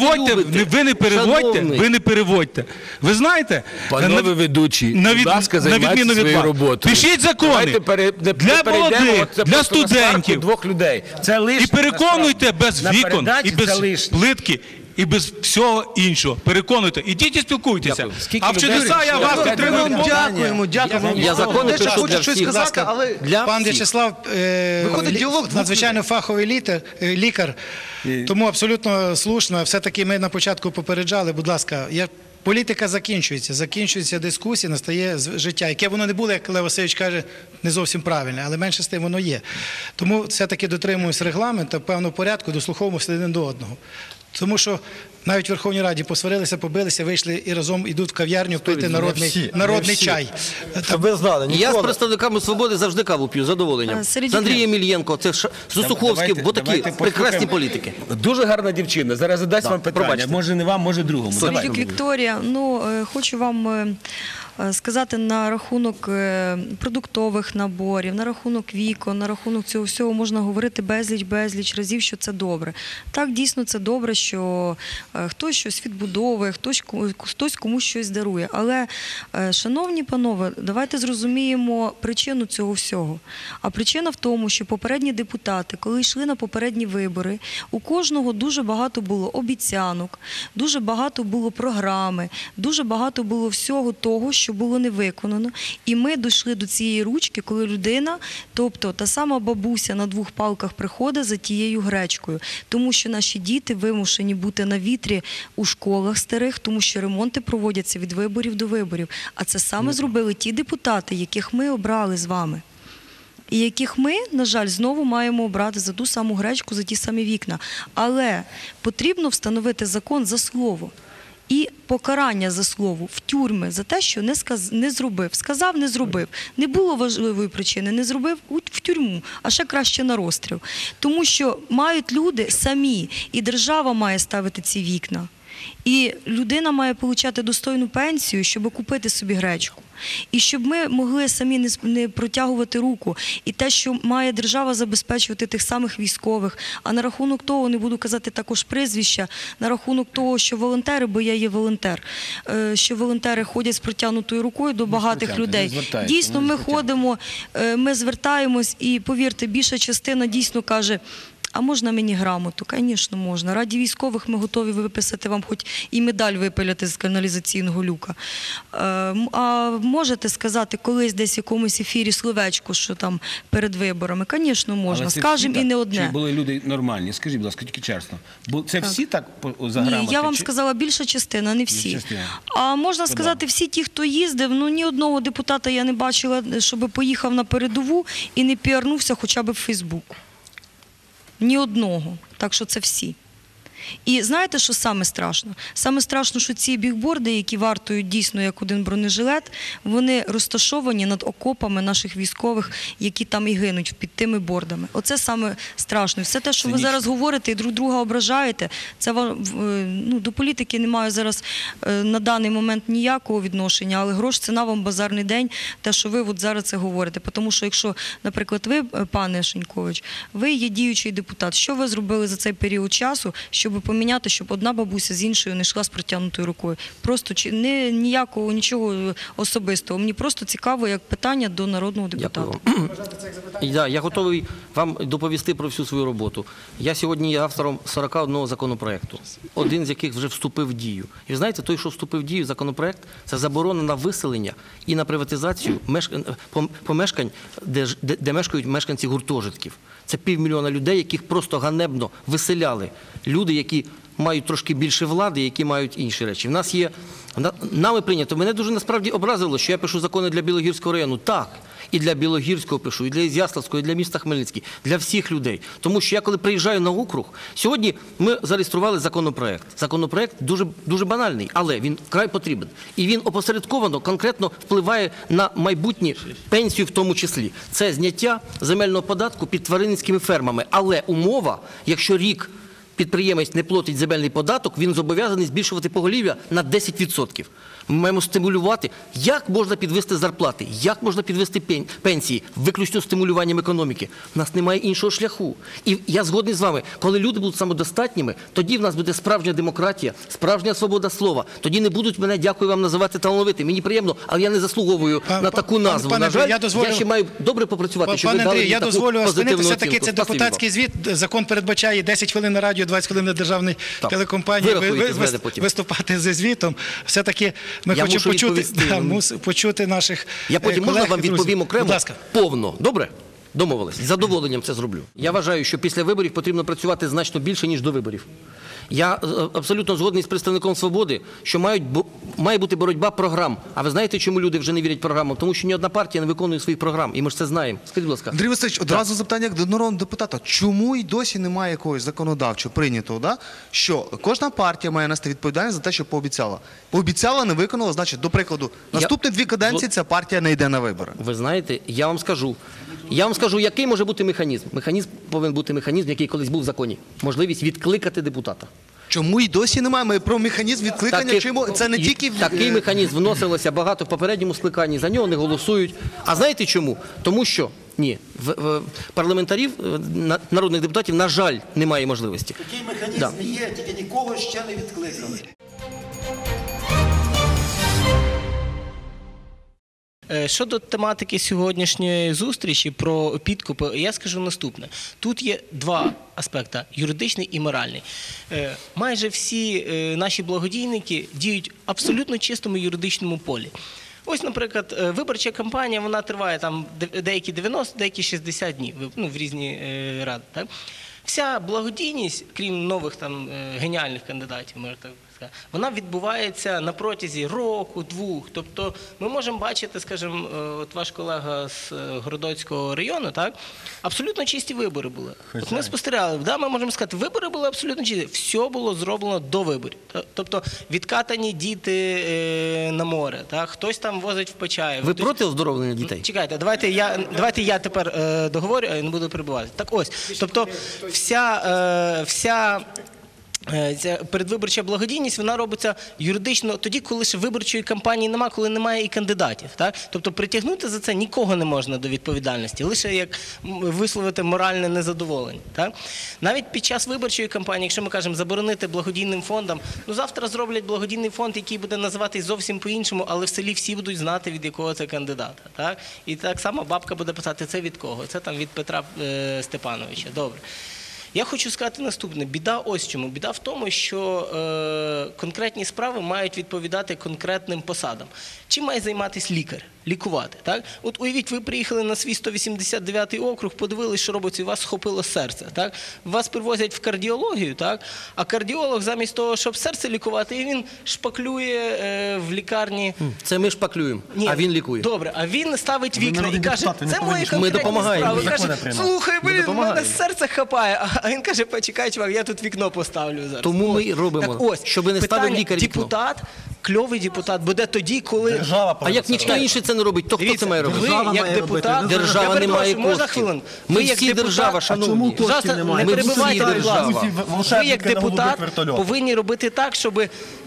не переводьте. Ви знаєте, панове ведучі, будь ласка, займайтеся своєю роботою. Пишіть закони для молодих, для студентів. Двох людей. Це лишнє. І переконуйте без вікон, і без плитки, і без всього іншого. Переконуйте. Ідіть і спілкуйтеся. А в чудеса я вас підтримую. Дякуємо. Я закони пишу для всіх. Пан В'ячеслав надзвичайно фаховий лікар, тому абсолютно слушно. Все-таки ми на початку попереджали, будь ласка, політика закінчується дискусія, настає життя, яке воно не було, як Лев Васильович каже, не зовсім правильне, але менше з тим воно є. Тому все-таки дотримуємося регламенту, певного порядку, дослуховуємося один до одного. Тому що навіть в Верховній Раді посварилися, побилися, вийшли і разом йдуть в кав'ярню пити народний чай. Щоб ви знали, Я з представниками «Свободи» завжди каву п'ю, з задоволенням. З Андрієм Ільєнко, це з Суховським, бо такі прекрасні політики. Дуже гарна дівчина. Зараз задасть вам питання. пробачте. Може не вам, може другому. Давай. Середюк Вікторія, хочу вам сказати на рахунок продуктових наборів, на рахунок вікон, на рахунок цього всього можна говорити безліч разів, що це добре. Так, дійсно, це добре, що хтось щось відбудовує, хтось комусь щось дарує. Але, шановні панове, давайте зрозуміємо причину цього всього. А причина в тому, що попередні депутати, коли йшли на попередні вибори, у кожного дуже багато було обіцянок, дуже багато було програми, дуже багато було всього того, що було не виконано. І ми дійшли до цієї ручки, коли людина, тобто та сама бабуся на двох палках приходить за тією гречкою. Тому що наші діти вимушені бути на вітрі у школах старих, тому що ремонти проводяться від виборів до виборів. А це саме зробили ті депутати, яких ми обрали з вами. І яких ми, на жаль, знову маємо обрати за ту саму гречку, за ті самі вікна. Але потрібно встановити закон за слово. І покарання за слово в тюрми за те, що не зробив. Сказав, не зробив. Не було важливої причини, не зробив в тюрму, а ще краще на розстріл. Тому що мають люди самі, і держава має ставити ці вікна. І людина має отримати достойну пенсію, щоб купити собі гречку. І щоб ми могли самі не протягувати руку. І те, що має держава забезпечувати тих самих військових. А на рахунок того, не буду казати також прізвища, на рахунок того, що волонтери, бо я є волонтер, що волонтери ходять з протягнутою рукою до багатих людей. Дійсно, ми ходимо, ми звертаємось і, повірте, більша частина дійсно каже: а можна мені грамоту? Звісно, можна. Раді військових ми готові виписати вам хоч і медаль випиляти з каналізаційного люка. А можете сказати колись десь в якомусь ефірі словечко, що там перед виборами? Звісно, можна. Скажемо і не одне. Чи були люди нормальні? Скажіть, будь ласка, тільки чесно. Це всі так за грамоти? Ні, я вам сказала, більша частина, не всі. А можна сказати, всі ті, хто їздив, ні одного депутата я не бачила, щоб поїхав на передову і не піарнувся хоча б в Фейсбуку. Ні одного. Так що це всі. І знаєте, що саме страшно? Саме страшно, що ці бігборди, які вартують дійсно як один бронежилет, вони розташовані над окопами наших військових, які там і гинуть під тими бордами. Оце саме страшно. Все те, що ви зараз говорите і друг друга ображаєте, це до політики немає зараз на даний момент ніякого відношення, але грош ціна вам базарний день, те, що ви зараз це говорите. Тому що якщо, наприклад, ви, пане Шинькович, ви є діючий депутат, що ви зробили за цей період часу, щоб поміняти, щоб одна бабуся з іншою не йшла з протягнутою рукою? Просто ніякого, нічого особистого. Мені просто цікаво, як питання до народного депутата. Я готовий вам доповісти про всю свою роботу. Я сьогодні є автором 41 законопроекту, один з яких вже вступив в дію. І знаєте, той, що вступив в дію, законопроект, це заборона на виселення і на приватизацію помешкань, де мешкають мешканці гуртожитків. Це 500 000 людей, яких просто ганебно виселяли. Люди, які мають трошки більше влади, які мають інші речі. В нас є, нами прийнято, мене дуже насправді образило, що я пишу закони для Білогірського району. Так, і для Білогірського пишу, і для Ізяславського, і для міста Хмельницький, для всіх людей. Тому що я, коли приїжджаю на округ, сьогодні ми зареєстрували законопроект. Законопроект дуже банальний, але він вкрай потрібен. І він опосередковано, конкретно впливає на майбутнє пенсію в тому числі. Це зняття земельного податку під тваринницькими фермами. Але умова, якщо рік підприємець не платить земельний податок, він зобов'язаний збільшувати поголів'я на 10%. Ми маємо стимулювати, як можна підвести зарплати, як можна підвести пенсії, виключно стимулюванням економіки. У нас немає іншого шляху. І я згодний з вами, коли люди будуть самодостатніми, тоді в нас буде справжня демократія, справжня свобода слова. Тоді не будуть мене, дякую вам, називати талановитим. Мені приємно, але я не заслуговую на таку назву. На жаль, я ще маю добре попрацювати, щоб ви дали мені таку позитивну оцінку. Пане Андрій, все-таки це депутатський звіт. Закон передбачає 10 хвилин на радіо, 20 хвилин на державній телекомпанії виступати зі звітом. Все-таки ми хочемо почути наших колег. Я потім, можна вам відповім окремо? Повно. Добре? Домовились. З задоволенням це зроблю. Я вважаю, що після виборів потрібно працювати значно більше, ніж до виборів. Я абсолютно згодний з представником «Свободи», що має бути боротьба програм. А ви знаєте, чому люди вже не вірять програмам? Тому що ні одна партія не виконує своїх програм, і ми ж це знаємо. Скажіть, будь ласка. Андрій Васильович, одразу запитання як до народного депутата. Чому і досі немає якогось законодавчо прийнятого, да? Що кожна партія має нести відповідальність за те, що пообіцяла? Пообіцяла, не виконала, значить, до прикладу, наступні 2 каденції ця партія не йде на вибори. Ви знаєте, я вам скажу, який може бути механізм. Механізм повинен бути механізм, який колись був в законі. Можливість відкликати депутата. Чому і досі немає? Ми про механізм відкликання вчимо. Це не тільки... Такий механізм вносилося багато в попередньому скликанні, за нього не голосують. А знаєте чому? Тому що, парламентарів, народних депутатів, на жаль, немає можливості. Такий механізм є, тільки нікого ще не відкликали. Щодо тематики сьогоднішньої зустрічі про підкупи, я скажу наступне. Тут є 2 аспекти – юридичний і моральний. Майже всі наші благодійники діють в абсолютно чистому юридичному полі. Ось, наприклад, виборча кампанія, вона триває там деякі 90, деякі 60 днів, в різні ради. Так? Вся благодійність, крім нових там геніальних кандидатів, можна так сказати, вона відбувається на протязі року, 2. Тобто ми можемо бачити, скажімо, от ваш колега з Городоцького району, так, абсолютно чисті вибори були. От ми спостерігали, да, ми можемо сказати, вибори були абсолютно чисті, все було зроблено до виборів. Тобто відкатані діти на море, так, хтось там возить в Почаїв. Ви проти оздоровлення дітей? Чекайте, давайте я тепер договорю, а я не буду перебувати. Так ось, тобто вся ця передвиборча благодійність, вона робиться юридично тоді, коли ще виборчої кампанії немає, коли немає і кандидатів. Так? Тобто притягнути за це нікого не можна до відповідальності, лише як висловити моральне незадоволення. Так? Навіть під час виборчої кампанії, якщо ми кажемо заборонити благодійним фондам, завтра зроблять благодійний фонд, який буде називатись зовсім по-іншому, але в селі всі будуть знати, від якого це кандидата. Так? І так само бабка буде питати, це від кого? Це там від Петра Степановича. Добре. Я хочу сказати наступне. Біда ось в чому. Біда в тому, що конкретні справи мають відповідати конкретним посадам. Чим має займатися лікар? Лікувати. Так? От уявіть, ви приїхали на свій 189-й округ, подивились, що робиться, і вас схопило серце. Так? Вас привозять в кардіологію, так? А кардіолог замість того, щоб серце лікувати, він шпаклює в лікарні. Це ми шпаклюємо, а він лікує. Добре, а він ставить вікна і каже, це мої Ми допомагаємо. конкретні справи. Каже, слухай, в мене серце хапає. А він каже, почекай, чувак, я тут вікно поставлю зараз. Тому ми робимо, щоб не ставив лікар вікно. Депутат, кльовий депутат буде тоді, коли... А як ніхто інший це не робить, то хто це має робити? Ви як депутат... Держава не має коштів. Ми всі держава, шановні. Не перебивайте, будь ласка. Ви як депутат повинні робити так, щоб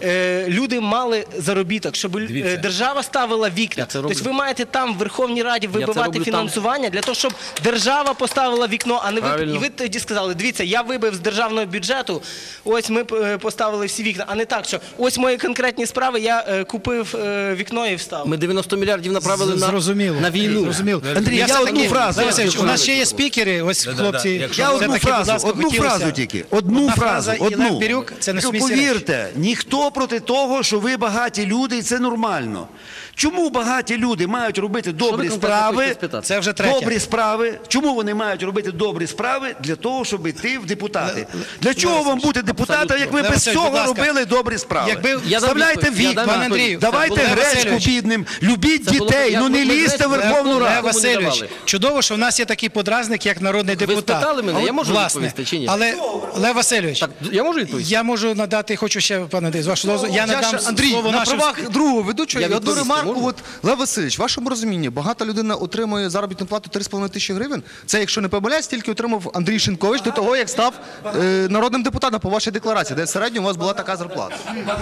люди мали заробіток, щоб держава ставила вікна. Тобто ви маєте там в Верховній Раді вибивати фінансування для того, щоб держава поставила вікно, а не ви. І ви тоді сказали, дивіться, я вибив з державного бюджету, ось ми поставили всі вікна, а не так, що ось мої конкретні справи, я купив вікно і встав. Ми 90 мільярдів направили на війну. Зрозуміло. Андрій, я одну фразу. У нас ще є спікери, ось хлопці. Я одну фразу тільки. Одну фразу. Олег Бірюк, це не сумісні речі. Повірте, ніхто проти того, що ви багаті люди, і це нормально. Чому багаті люди мають робити добрі справи? Це вже третє. Добрі справи. Чому вони мають робити добрі справи? Для того, щоб йти в депутати. Для чого вам бути депутатом, як ви без цього робили добрі справи? Вставляйте вікна, давайте гречку бідним, любіть дітей, ну не лізьте в Верховну Раду. Лев Васильович, чудово, що в нас є такий подразник, як народний депутат. Ви спитали мене, я можу відповісти чи ні? Але, Лев Васильович, я можу відповісти? Я можу надати, хочу ще, пане Андрій, з вашого дозволу, я надам Андрій, слово на нашим... правах другого ведучого, Я одну відповісти ремарку. можу? От, Лев Васильович, в вашому розумінні, багата людина отримує заробітну плату 3,5 тисячі гривень. Це, якщо не помиляюсь, тільки отримав Андрій Шинкович до того, як став народним депутатом по вашій декларації, де в середньому у вас була така зарплата.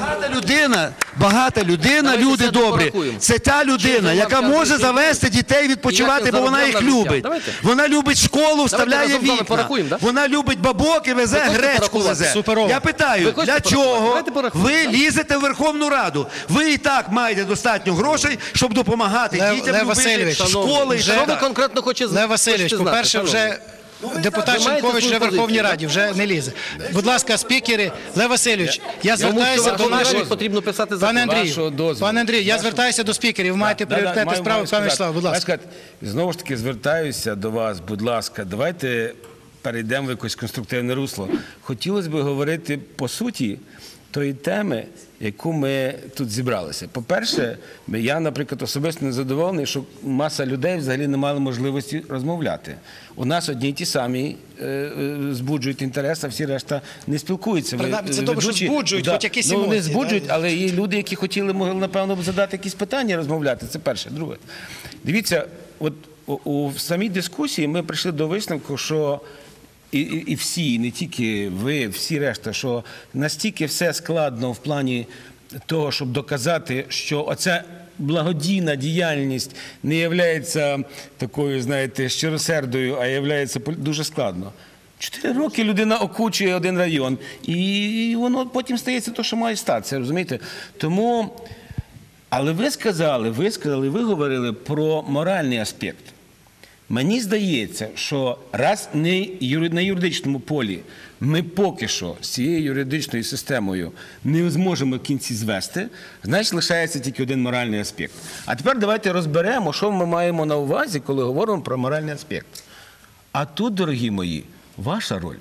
Багата людина, люди добрі. Це та людина, яка може завести дітей відпочивати, бо вона їх любить. Вона любить школу, вставляє вікна. Вона любить бабок і везе, гречку везе. Я питаю, для чого ви лізете в Верховну Раду? Ви і так маєте достатньо грошей, щоб допомагати дітям любити школи. Що ви конкретно хочете знати? Лев Васильович, по-перше, вже депутат Шинкович вже в Верховній Раді, вже не лізе. Будь ласка, спікери, Лев Васильович, я звертаюся до наших... Потрібно писати закон. Пане Андрію, я звертаюся до спікерів, ви маєте пріоритетні справи, пане Вячеслав, будь ласка. Знову ж таки, звертаюся до вас, будь ласка, давайте перейдемо в якесь конструктивне русло. Хотілося б говорити по суті тої теми, яку ми тут зібралися. По-перше, я, наприклад, особисто незадоволений, що маса людей взагалі не мали можливості розмовляти. У нас одні й ті самі збуджують інтерес, а всі решта не спілкуються. Принаймні, це добре, що збуджують, хоч якісь емоції. емоції. Вони збуджують, але є люди, які хотіли, могли, напевно, задати якісь питання, розмовляти. Це перше. Друге. Дивіться, от у самій дискусії ми прийшли до висновку, що і всі, не тільки ви, всі решта, що настільки все складно в плані того, щоб доказати, що оця благодійна діяльність не є такою, знаєте, щиросердою, а є дуже складно. 4 роки людина окучує один район, і воно потім стається те, що має статися, розумієте? Тому, але ви говорили про моральний аспект. Мені здається, що раз на юридичному полі ми поки що з цією юридичною системою не зможемо в кінці звести, значить лишається тільки один моральний аспект. А тепер давайте розберемо, що ми маємо на увазі, коли говоримо про моральний аспект. А тут, дорогі мої, ваша роль,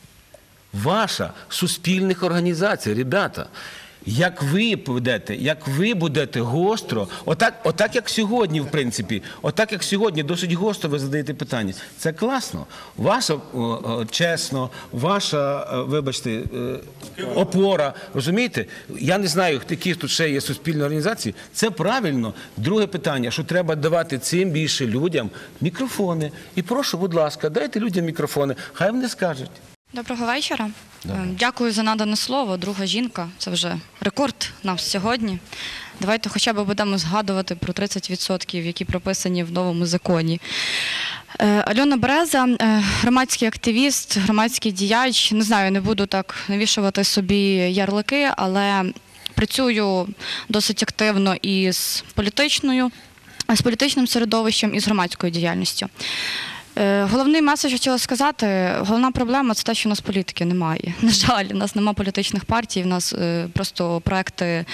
ваша, суспільних організацій, ребята. Як ви поведете, як ви будете гостро, отак як сьогодні, в принципі, отак як сьогодні, досить гостро ви задаєте питання. Це класно. Ваша, чесно, ваша, вибачте, опора, розумієте? Я не знаю, які тут ще є суспільні організації. Це правильно. Друге питання, що треба давати цим більше людям мікрофони. І прошу, будь ласка, дайте людям мікрофони, хай вони скажуть. Доброго вечора. Дякую за надане слово. Друга жінка. Це вже рекорд нам сьогодні. Давайте хоча б будемо згадувати про 30%, які прописані в новому законі. Альона Береза, громадський активіст, громадський діяч. Не знаю, не буду так навішувати собі ярлики, але працюю досить активно і з політичним середовищем, і з громадською діяльністю. Головний меседж, хотіла сказати, головна проблема – це те, що у нас політики немає. На жаль, у нас немає політичних партій, у нас просто проекти,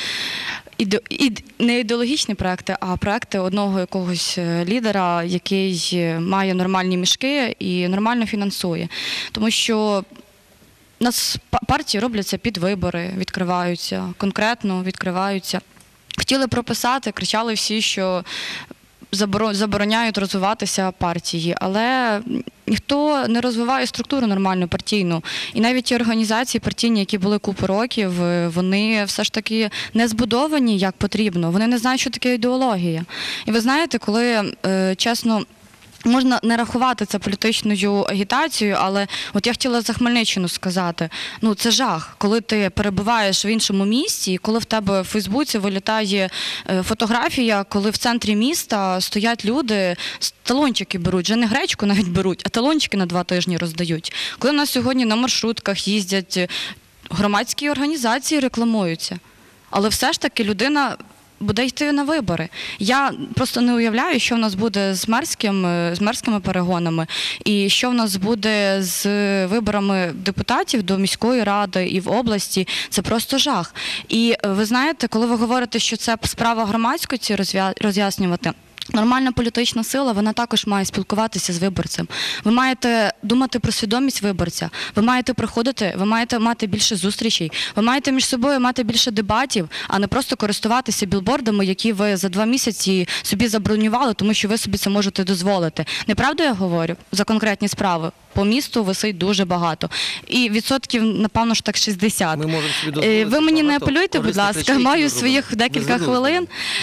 не ідеологічні проекти, а проекти одного якогось лідера, який має нормальні мішки і нормально фінансує. Тому що у нас партії робляться під вибори, відкриваються, конкретно відкриваються. Хотіли прописати, кричали всі, що забороняють розвиватися партії, але ніхто не розвиває структуру нормальну партійну. І навіть ті організації партійні, які були купу років, вони все ж таки не збудовані як потрібно, вони не знають, що таке ідеологія. І ви знаєте, коли, чесно, можна не рахувати це політичною агітацією, але от я хотіла за Хмельниччину сказати, ну це жах, коли ти перебуваєш в іншому місті, і коли в тебе в Фейсбуці вилітає фотографія, коли в центрі міста стоять люди, талончики беруть, вже не гречку навіть беруть, а талончики на 2 тижні роздають. Коли в нас сьогодні на маршрутках їздять, громадські організації рекламуються, але все ж таки людина буде йти на вибори. Я просто не уявляю, що в нас буде з мерськими перегонами і що в нас буде з виборами депутатів до міської ради і в області. Це просто жах. І ви знаєте, коли ви говорите, що це справа громадськості роз'яснювати, нормальна політична сила, вона також має спілкуватися з виборцем. Ви маєте думати про свідомість виборця, ви маєте приходити, ви маєте мати більше зустрічей, ви маєте між собою мати більше дебатів, а не просто користуватися білбордами, які ви за 2 місяці собі забронювали, тому що ви собі це можете дозволити. Неправда я говорю? За конкретні справи. По місту висить дуже багато. І відсотків, напевно, ж так 60. Ви мені не апелюйте, будь ласка, маю своїх декілька хвилин.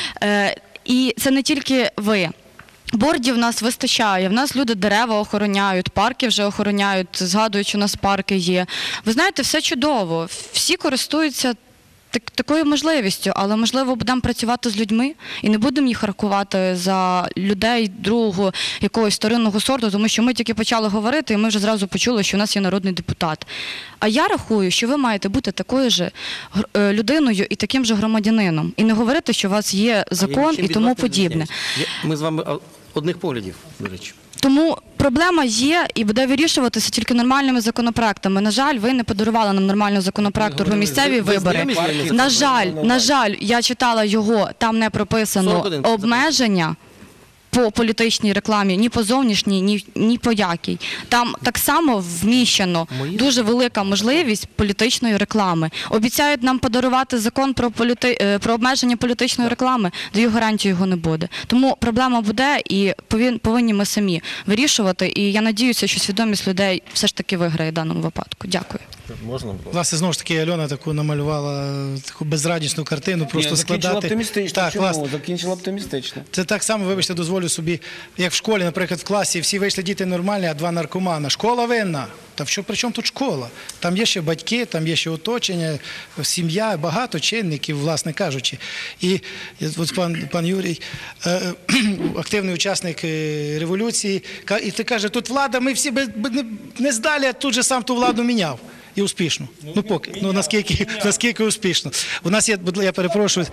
І це не тільки ви. Бордів в нас вистачає, в нас люди дерева охороняють, парки вже охороняють, згадують, що у нас парки є. Ви знаєте, все чудово, всі користуються такою можливістю, але, можливо, будемо працювати з людьми і не будемо їх рахувати за людей другого якогось старинного сорту, тому що ми тільки почали говорити, і ми вже зразу почули, що у нас є народний депутат. А я рахую, що ви маєте бути такою ж людиною і таким же громадянином. І не говорити, що у вас є закон і тому подібне. Ми з вами одних поглядів, до речі. Тому проблема є і буде вирішуватися тільки нормальними законопроектами. На жаль, ви не подарували нам нормального законопроекту про місцеві вибори. На жаль, я читала його, там не прописано обмеження по політичній рекламі, ні по зовнішній, ні по якій. Там так само вміщено дуже велика можливість політичної реклами. Обіцяють нам подарувати закон про обмеження політичної реклами, даю гарантію, його не буде. Тому проблема буде і повинні ми самі вирішувати. І я надіюся, що свідомість людей все ж таки виграє в даному випадку. Дякую. Можна було? Власне, знову ж таки, Альона таку намалювала таку безрадісну картину, просто закінчила складати. оптимістично. Так, Чому? власне. Закінчила оптимістично. Це так само, вибачте, дозволю собі, як в школі, наприклад, в класі всі вийшли діти нормальні, а 2 наркомани. Школа винна. Та при чому тут школа? Там є ще батьки, там є ще оточення, сім'я, багато чинників, власне кажучи. І от пан Юрій, активний учасник революції, і ти каже, тут влада, ми всі не здалі, а тут же сам ту владу міняв. І успішно. Ну поки. Ну наскільки успішно. У нас є, я перепрошую.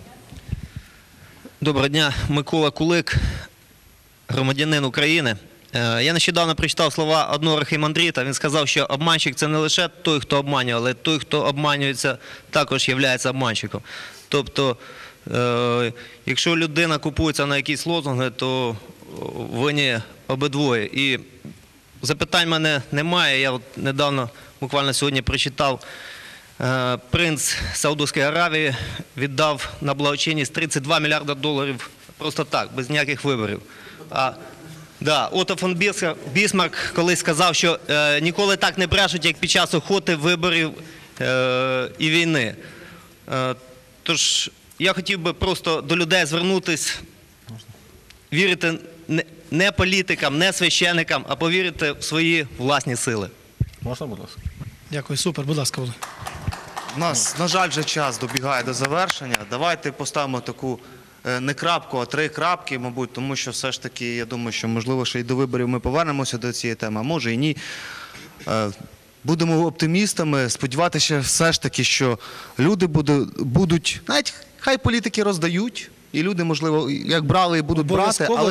Доброго дня, Микола Кулик, громадянин України. Я нещодавно прочитав слова одного архімандрита. Він сказав, що обманщик – це не лише той, хто обманює, але той, хто обманюється, також є обманщиком. Тобто, якщо людина купується на якісь лозунги, то винні обидвоє. І запитань в мене немає. Я от недавно, буквально сьогодні прочитав, принц Саудовської Аравії віддав на благочинність $32 мільярди просто так, без ніяких виборів. Отто фон Бісмарк колись сказав, що ніколи так не брешуть, як під час охоти, виборів і війни. Тож я хотів би просто до людей звернутися, вірити не політикам, не священикам, а повірити в свої власні сили. Можна, будь ласка? Дякую, супер, будь ласка, Олег. У нас, на жаль, вже час добігає до завершення. Давайте поставимо таку не крапку, а 3 крапки, мабуть, тому що все ж таки, я думаю, що, можливо, ще й до виборів ми повернемося до цієї теми, а може і ні. Будемо оптимістами, сподіватися все ж таки, що люди будуть, навіть хай політики роздають, і люди, можливо, як брали, і будуть брати, але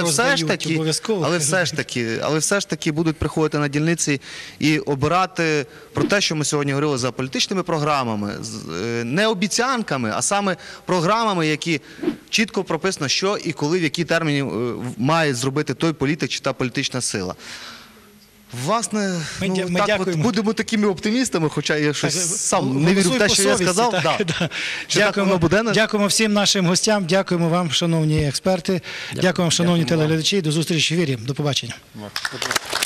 все ж таки будуть приходити на дільниці і обирати про те, що ми сьогодні говорили, за політичними програмами, не обіцянками, а саме програмами, які чітко прописано, що і коли, в які терміни має зробити той політик чи та політична сила. Власне, будемо такими оптимістами, хоча я щось сам не вірю в те, що я сказав. Дякуємо всім нашим гостям, дякуємо вам, шановні експерти, дякуємо вам, шановні телеглядачі, до зустрічі в ефірі, до побачення.